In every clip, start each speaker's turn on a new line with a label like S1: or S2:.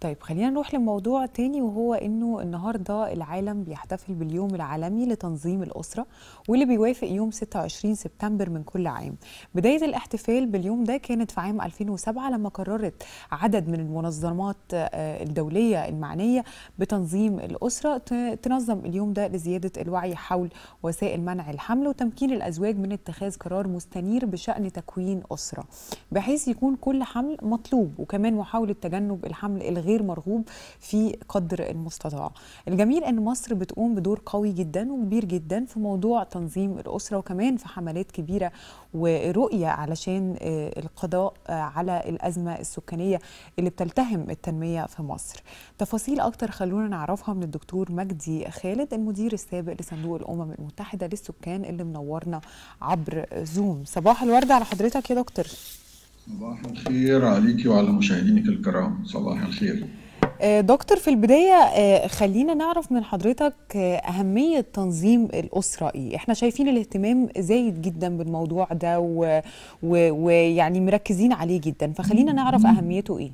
S1: طيب خلينا نروح لموضوع تاني، وهو انه النهارده العالم بيحتفل باليوم العالمي لتنظيم الأسرة، واللي بيوافق يوم 26 سبتمبر من كل عام. بداية الاحتفال باليوم ده كانت في عام 2007 لما قررت عدد من المنظمات الدولية المعنية بتنظيم الأسرة تنظم اليوم ده لزيادة الوعي حول وسائل منع الحمل وتمكين الأزواج من اتخاذ قرار مستنير بشأن تكوين أسرة، بحيث يكون كل حمل مطلوب، وكمان محاولة تجنب الحمل الغير مرغوب في قدر المستطاع. الجميل ان مصر بتقوم بدور قوي جدا وكبير جدا في موضوع تنظيم الأسرة، وكمان في حملات كبيرة ورؤية علشان القضاء على الأزمة السكانية اللي بتلتهم التنمية في مصر. تفاصيل أكتر خلونا نعرفها من الدكتور مجدي خالد، المدير السابق لصندوق الأمم المتحدة للسكان، اللي منورنا عبر زوم. صباح الورد على حضرتك يا دكتور.
S2: صباح الخير عليكي وعلى مشاهدينك الكرام، صباح الخير.
S1: دكتور، في البداية خلينا نعرف من حضرتك أهمية تنظيم الأسرة إيه؟ إحنا شايفين الاهتمام زايد جدا بالموضوع ده ويعني مركزين عليه جدا، فخلينا نعرف أهميته إيه؟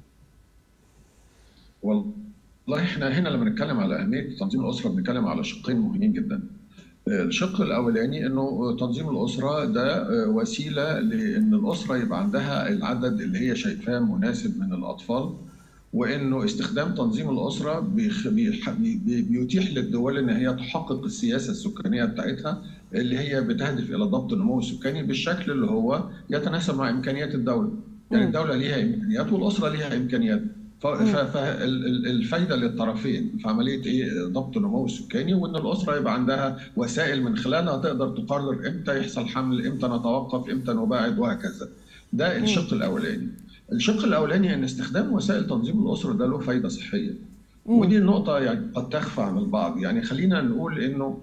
S2: والله احنا هنا لما نتكلم على أهمية تنظيم الأسرة بنتكلم على شقين مهمين جدا. الشق الأولاني إنه تنظيم الأسرة ده وسيلة لأن الأسرة يبقى عندها العدد اللي هي شايفاه مناسب من الأطفال، وانه استخدام تنظيم الاسره بيتيح للدول ان هي تحقق السياسه السكانيه بتاعتها اللي هي بتهدف الى ضبط النمو السكاني بالشكل اللي هو يتناسب مع امكانيات الدوله. يعني الدوله ليها امكانيات والاسره ليها امكانيات، فالفايده للطرفين في عمليه ضبط النمو السكاني، وان الاسره يبقى عندها وسائل من خلالها تقدر تقرر امتى يحصل حمل، امتى نتوقف، امتى نباعد، وهكذا. ده الشق الاولاني. الشق الاولاني ان استخدام وسائل تنظيم الاسره ده له فايده صحيه، ودي النقطه يعني قد تخفى عن البعض. يعني خلينا نقول انه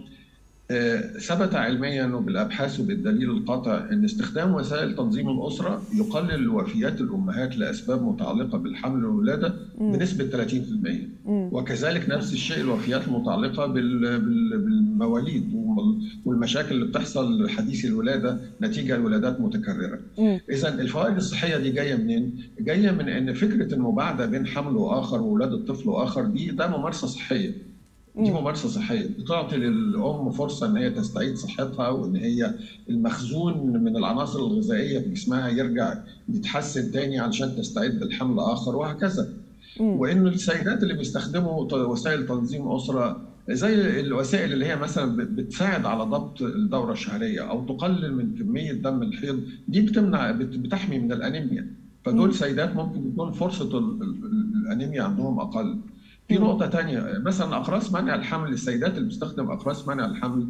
S2: ثبت علميا وبالابحاث وبالدليل القاطع ان استخدام وسائل تنظيم الاسره يقلل وفيات الامهات لاسباب متعلقه بالحمل والولاده بنسبه 30%، وكذلك نفس الشيء الوفيات المتعلقه بالمواليد والمشاكل اللي بتحصل حديث الولاده نتيجه لولادات متكرره. اذا الفوائد الصحيه دي جايه منين؟ جايه من ان فكره المباعده بين حمل واخر وولاده طفل واخر ده ممارسه صحيه. دي ممارسه صحيه بتعطي للام فرصه ان هي تستعيد صحتها، وان هي المخزون من العناصر الغذائيه في جسمها يرجع يتحسن تاني علشان تستعد للحمل اخر، وهكذا. وان السيدات اللي بيستخدموا وسائل تنظيم اسره زي الوسائل اللي هي مثلا بتساعد على ضبط الدوره الشهريه او تقلل من كميه دم الحيض، دي بتحمي من الانيميا. فدول سيدات ممكن يكون فرصه الانيميا عندهم اقل. في نقطة تانية، مثلا أقراص منع الحمل، السيدات اللي بتستخدم أقراص منع الحمل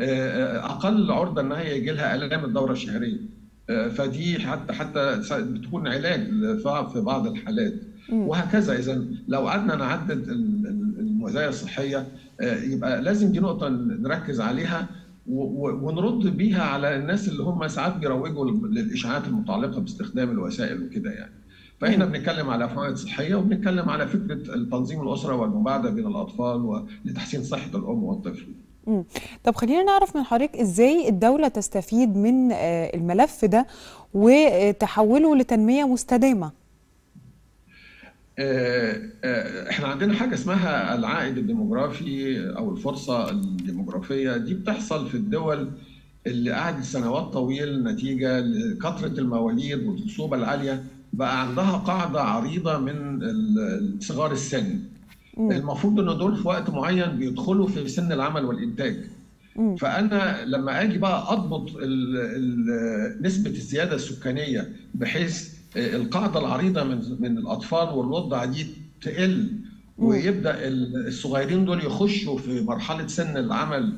S2: أقل عرضة إن هي يجي لها آلام الدورة الشهرية، فدي حتى بتكون علاج في بعض الحالات، وهكذا. إذا لو قعدنا نعدد المزايا الصحية يبقى لازم دي نقطة نركز عليها ونرد بيها على الناس اللي هم ساعات بيروجوا للإشاعات المتعلقة باستخدام الوسائل وكده يعني. فاحنا بنتكلم على فوائد صحيه، وبنتكلم على فكره تنظيم الاسره والمباعده بين الاطفال ولتحسين صحه الام والطفل.
S1: طب خلينا نعرف من حضرتك ازاي الدوله تستفيد من الملف ده وتحوله لتنميه مستدامه.
S2: احنا عندنا حاجه اسمها العائد الديموغرافي او الفرصه الديموغرافيه، دي بتحصل في الدول اللي قعدت سنوات طويل نتيجه لكثره المواليد والخصوبه العاليه، بقى عندها قاعده عريضه من صغار السن. المفروض ان دول في وقت معين بيدخلوا في سن العمل والانتاج. فانا لما اجي بقى اضبط نسبه الزياده السكانيه بحيث القاعده العريضه من الاطفال والرضع دي تقل، ويبدا الصغيرين دول يخشوا في مرحله سن العمل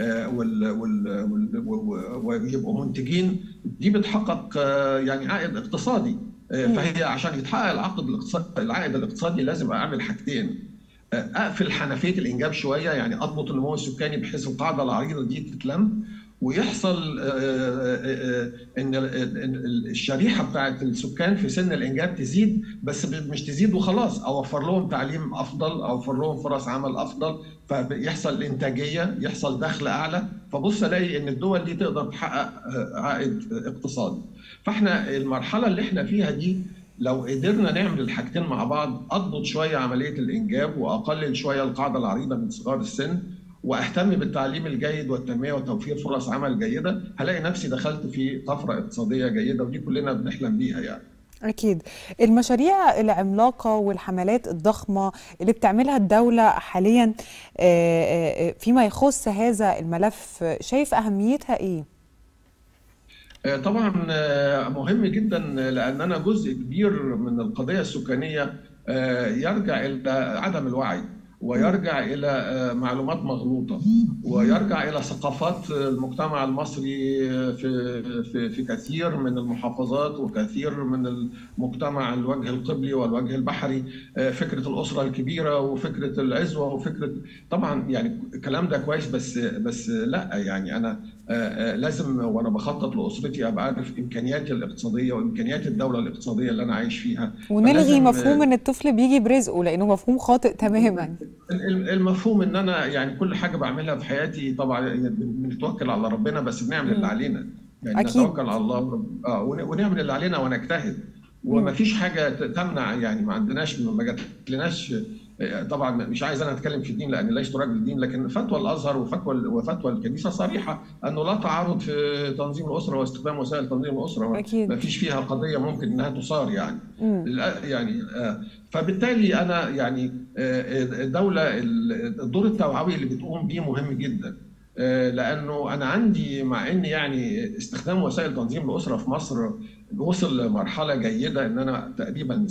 S2: ويبقوا منتجين، دي بتحقق يعني عائد اقتصادي. فهي عشان يتحقق العائد الاقتصادي لازم اعمل حاجتين: اقفل حنفيه الانجاب شويه، يعني اضبط النمو السكاني بحيث القاعده العريضه دي تتلم، ويحصل ان الشريحه بتاعت السكان في سن الانجاب تزيد، بس مش تزيد وخلاص، اوفر لهم تعليم افضل، اوفر لهم فرص عمل افضل، فيحصل انتاجيه، يحصل دخل اعلى، فبص الاقي ان الدول دي تقدر تحقق عائد اقتصادي. فاحنا المرحله اللي احنا فيها دي لو قدرنا نعمل الحاجتين مع بعض، اضبط شويه عمليه الانجاب واقلل شويه القاعده العريضه من صغار السن، واهتم بالتعليم الجيد والتنميه وتوفير فرص عمل جيده، هلاقي نفسي دخلت في طفره اقتصاديه جيده، ودي كلنا بنحلم بيها يعني.
S1: أكيد. المشاريع العملاقة والحملات الضخمة اللي بتعملها الدولة حاليا فيما يخص هذا الملف، شايف أهميتها إيه؟
S2: طبعا مهم جدا، لأننا جزء كبير من القضية السكانية يرجع إلى عدم الوعي، ويرجع إلى معلومات مغلوطة، ويرجع إلى ثقافات المجتمع المصري في كثير من المحافظات وكثير من المجتمع الوجه القبلي والوجه البحري. فكرة الأسرة الكبيرة وفكرة العزوة وفكرة، طبعا يعني الكلام ده كويس، بس لا يعني أنا لازم وانا بخطط لاسرتي ابقى عارف امكانياتي الاقتصاديه وامكانيات الدوله الاقتصاديه اللي انا عايش فيها.
S1: ونلغي مفهوم ان الطفل بيجي برزقه، لانه مفهوم خاطئ تماما.
S2: المفهوم ان انا يعني كل حاجه بعملها في حياتي طبعا بنتوكل على ربنا، بس بنعمل اللي علينا، يعني
S1: اكيد.
S2: نتوكل على الله ونعمل اللي علينا ونجتهد، وما فيش حاجه تمنع، يعني ما عندناش، ما جاتلناش. طبعا مش عايز انا اتكلم في الدين لان ليست راجل دين، لكن فتوى الازهر وفتوى الكنيسه صريحه انه لا تعارض في تنظيم الاسره واستخدام وسائل تنظيم الاسره،
S1: أكيد.
S2: ما فيش فيها قضيه ممكن انها تصار يعني. يعني فبالتالي انا يعني الدوله الدور التوعوي اللي بتقوم بيه مهم جدا، لانه انا عندي، مع ان يعني استخدام وسائل تنظيم الاسره في مصر وصل لمرحله جيده، ان انا تقريبا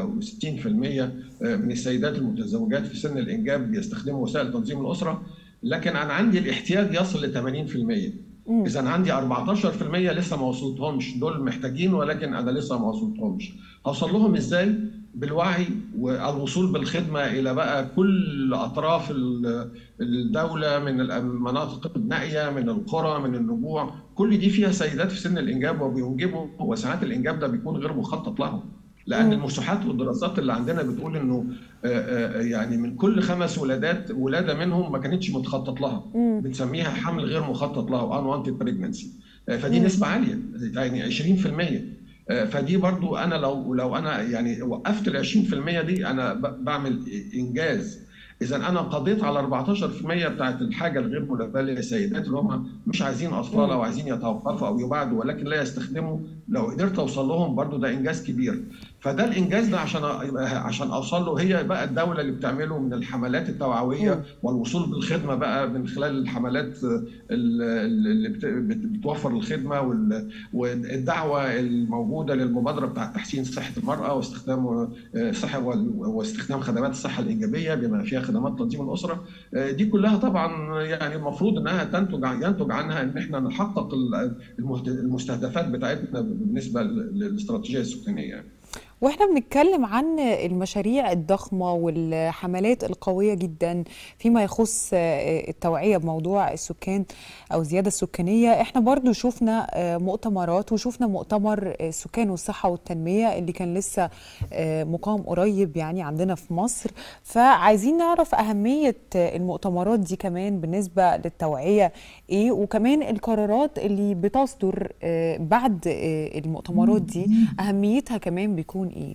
S2: 66% من السيدات المتزوجات في سن الانجاب بيستخدموا وسائل تنظيم الاسره، لكن انا عندي الاحتياج يصل ل 80%. اذا عندي 14% لسه ما وصلتهمش، دول محتاجين ولكن انا لسه ما وصلتهمش. هوصل لهم ازاي؟ بالوعي والوصول بالخدمه الى بقى كل اطراف الدوله، من المناطق النائيه، من القرى، من النجوع، كل دي فيها سيدات في سن الانجاب وبينجبوا، وساعات الانجاب ده بيكون غير مخطط لهم، لان المساحات والدراسات اللي عندنا بتقول انه يعني من كل 5 ولادات ولاده منهم ما كانتش متخطط لها، بنسميها حمل غير مخطط له unwanted pregnancy. فدي نسبه عاليه، يعني 20%. فدي برضو انا لو انا يعني وقفت ال 20% دي انا بعمل انجاز. اذا انا قضيت على 14% بتاعت الحاجه الغير ملبيه للسيدات اللي هم مش عايزين اطفال او عايزين يتوقفوا او يبعدوا ولكن لا يستخدموا، لو قدرت اوصل لهم برضو ده انجاز كبير. فده الانجاز ده عشان اوصل له، هي بقى الدوله اللي بتعمله من الحملات التوعويه والوصول بالخدمه بقى من خلال الحملات اللي بتوفر الخدمه، والدعوه الموجوده للمبادره بتاعه تحسين صحه المراه واستخدام واستخدام خدمات الصحه الايجابيه بما فيها خدمات تنظيم الاسره. دي كلها طبعا يعني المفروض انها ينتج عنها ان احنا نحقق المستهدفات بتاعتنا بالنسبه للاستراتيجيه السكانيه.
S1: واحنا بنتكلم عن المشاريع الضخمة والحملات القوية جدا فيما يخص التوعية بموضوع السكان أو الزيادة السكانية، احنا برضو شفنا مؤتمرات، وشفنا مؤتمر السكان والصحة والتنمية اللي كان لسه مقام قريب يعني عندنا في مصر. فعايزين نعرف أهمية المؤتمرات دي كمان بالنسبة للتوعية ايه، وكمان القرارات اللي بتصدر بعد المؤتمرات دي أهميتها كمان بيكون ايه؟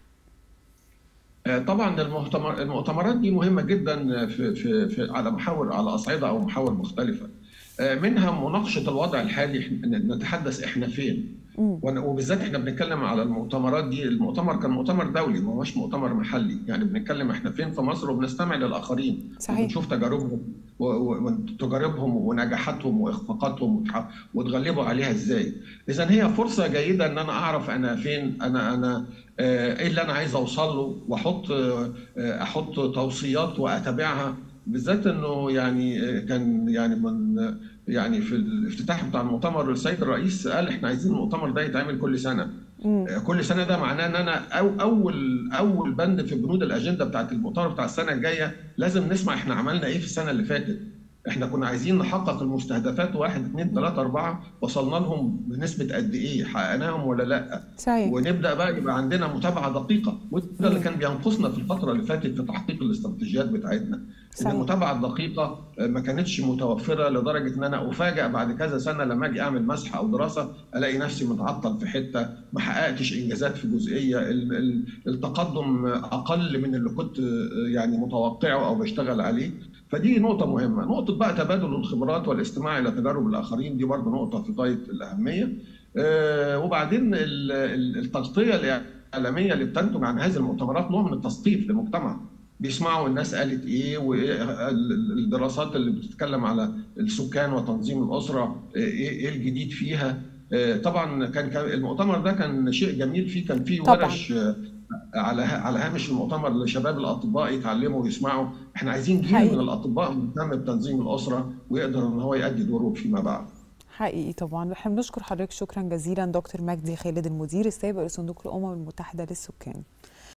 S2: طبعا المؤتمرات دي مهمه جدا في على اصعده او محاور مختلفه، منها مناقشه الوضع الحالي، نتحدث احنا فين، وبالذات احنا بنتكلم على المؤتمرات دي. المؤتمر كان مؤتمر دولي ما هوش مؤتمر محلي، يعني بنتكلم احنا فين في مصر وبنستمع للاخرين.
S1: صحيح.
S2: ونشوف تجاربهم ونجاحاتهم واخفاقاتهم وتغلبوا عليها ازاي. اذا هي فرصه جيده ان انا اعرف انا فين، انا ايه اللي انا عايز اوصل له، احط توصيات واتابعها، بالذات انه يعني كان يعني في الافتتاح بتاع المؤتمر السيد الرئيس قال احنا عايزين المؤتمر ده يتعمل كل سنه. كل سنه ده معناه ان انا اول بند في بنود الاجنده بتاعت المؤتمر بتاع السنه الجايه لازم نسمع احنا عملنا ايه في السنه اللي فاتت. احنا كنا عايزين نحقق المستهدفات 1 2 3 4، وصلنا لهم بنسبه قد ايه؟ حققناهم ولا لا؟
S1: صحيح.
S2: ونبدا بقى يبقى عندنا متابعه دقيقه، وده اللي كان بينقصنا في الفتره اللي فاتت في تحقيق الاستراتيجيات بتاعتنا. ان
S1: صحيح.
S2: المتابعه الدقيقه ما كانتش متوفره، لدرجه ان انا افاجئ بعد كذا سنه لما اجي اعمل مسح او دراسه الاقي نفسي متعطل في حته، ما حققتش انجازات في جزئيه، التقدم اقل من اللي كنت يعني متوقعه او بشتغل عليه. فدي نقطه مهمه. نقطه بقى تبادل الخبرات والاستماع الى تجارب الاخرين، دي برضه نقطه في غايه الاهميه. وبعدين التغطيه الاعلاميه اللي بتنتج عن هذه المؤتمرات نوع من التثقيف للمجتمع. بيسمعوا الناس قالت ايه، والدراسات اللي بتتكلم على السكان وتنظيم الاسره ايه الجديد فيها. طبعا كان المؤتمر ده كان شيء جميل، فيه كان فيه
S1: طبعا.
S2: ورش على هامش المؤتمر لشباب الاطباء يتعلموا ويسمعوا. احنا عايزين جيل من
S1: حقيقي.
S2: الاطباء مهتم بتنظيم الاسره ويقدر ان هو يؤدي دوره فيما بعد.
S1: حقيقي طبعا. احنا بنشكر حضرتك شكرا جزيلا دكتور مجدي خالد، المدير السابق لصندوق الامم المتحده للسكان.